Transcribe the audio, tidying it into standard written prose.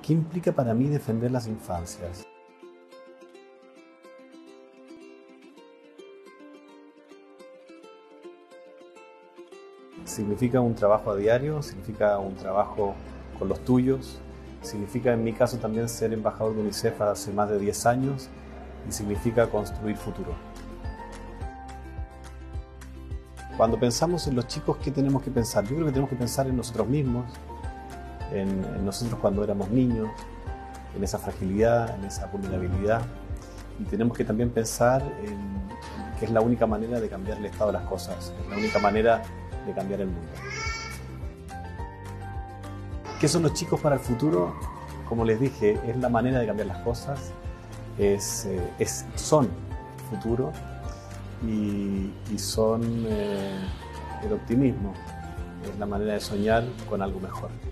¿Qué implica para mí defender las infancias? Significa un trabajo a diario, significa un trabajo con los tuyos, significa en mi caso también ser embajador de UNICEF hace más de 10 años y significa construir futuro. Cuando pensamos en los chicos, ¿qué tenemos que pensar? Yo creo que tenemos que pensar en nosotros mismos, en nosotros cuando éramos niños, en esa fragilidad, en esa vulnerabilidad, y tenemos que también pensar en que es la única manera de cambiar el estado de las cosas, es la única manera de cambiar el mundo. ¿Qué son los chicos para el futuro? Como les dije, es la manera de cambiar las cosas, son futuro y son el optimismo, es la manera de soñar con algo mejor.